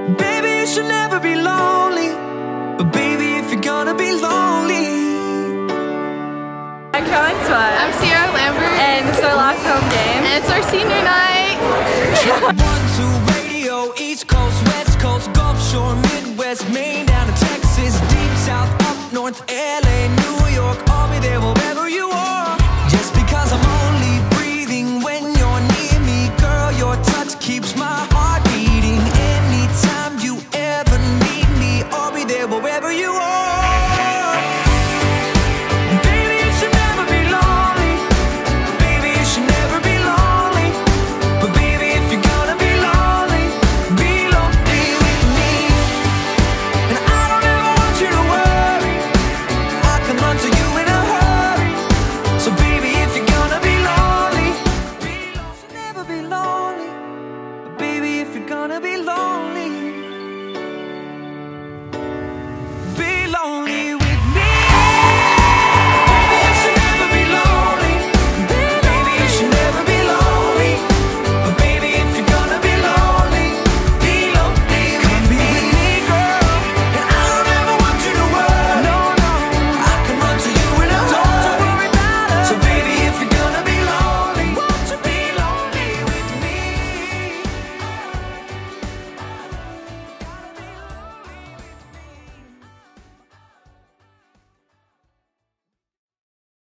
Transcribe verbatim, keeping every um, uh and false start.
Baby, you should never be lonely. But baby, if you're gonna be lonely. I'm Caroline Sweat. I'm Sierra Lambert. And it's our last home game. And it's our senior night. One, two, radio, East Coast, West Coast, Gulf Shore, Midwest, Maine, down to Texas, deep south, up north, L A.